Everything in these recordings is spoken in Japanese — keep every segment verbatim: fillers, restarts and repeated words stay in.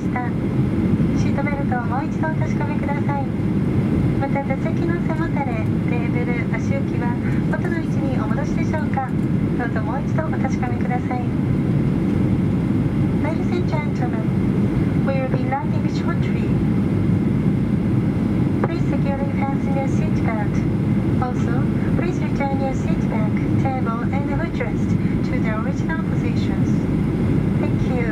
した。シートベルトをもう一度お確かめください。また座席の背もたれ、テーブル、足置きは元の位置にお戻しでしょうか。どうぞもう一度お確かめください。 Ladies and gentlemen, we will be landing shortly. Please securely fasten your seatbelt. Also, please return your seat back, table, and footrest to their original positions. Thank you.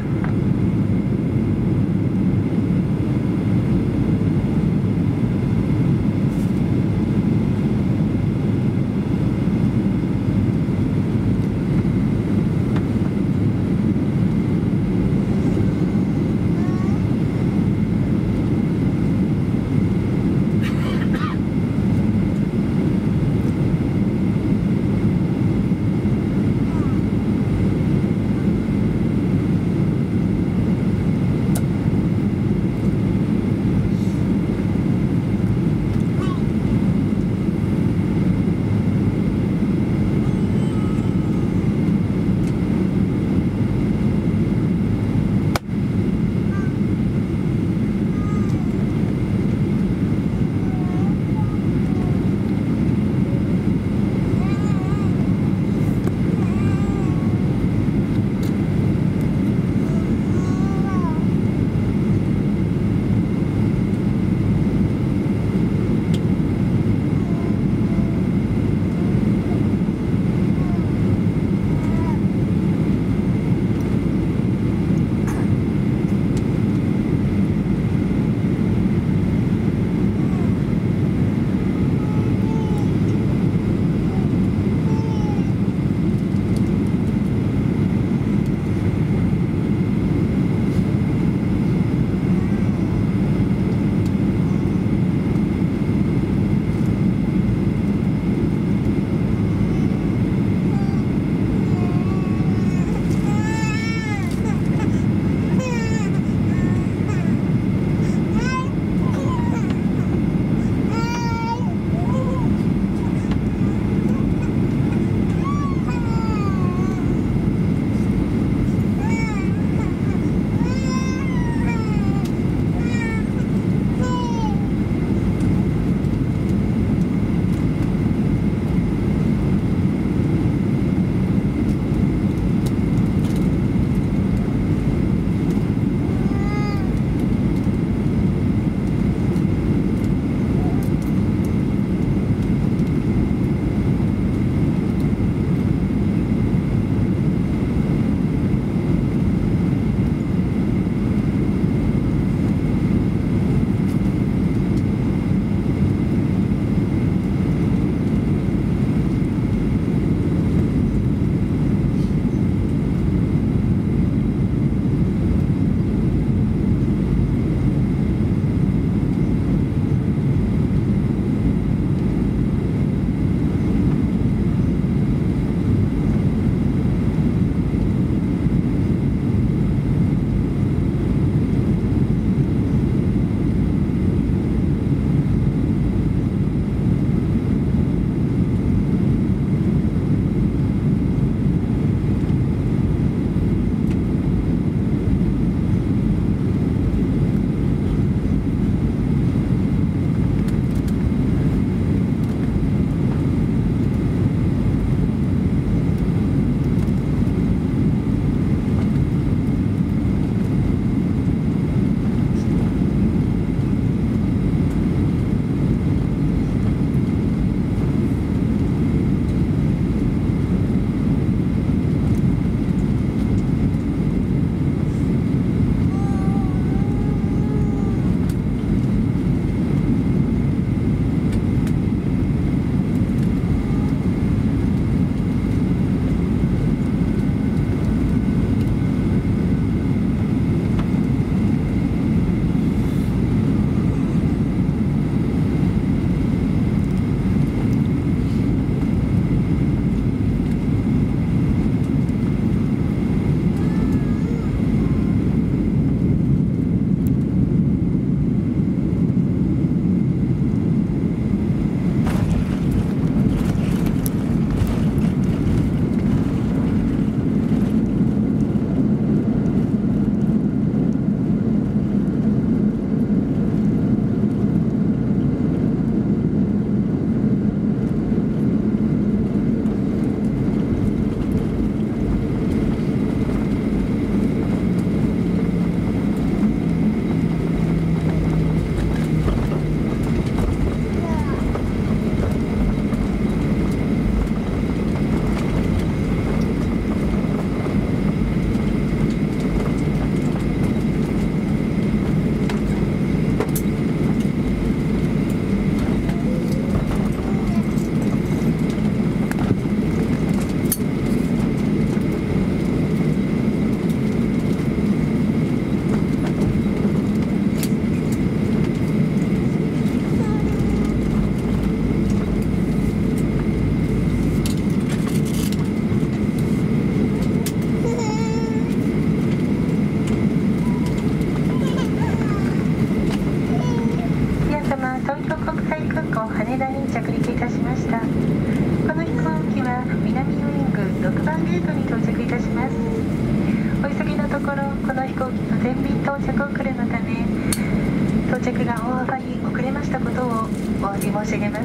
この飛行機の全便到着遅れのため到着が大幅に遅れましたことをお詫び申し上げます。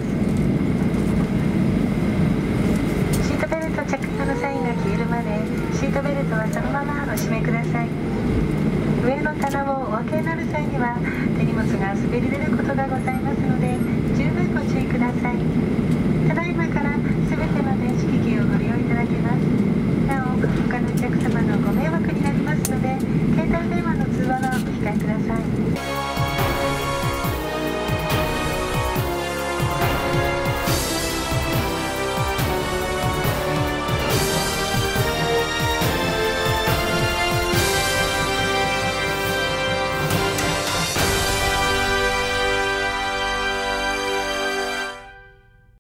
シートベルト着用のサインが消えるまでシートベルトはそのままお締めください。上の棚をお分けになる際には手荷物が滑り出ることがございますので十分ご注意ください。ただいまから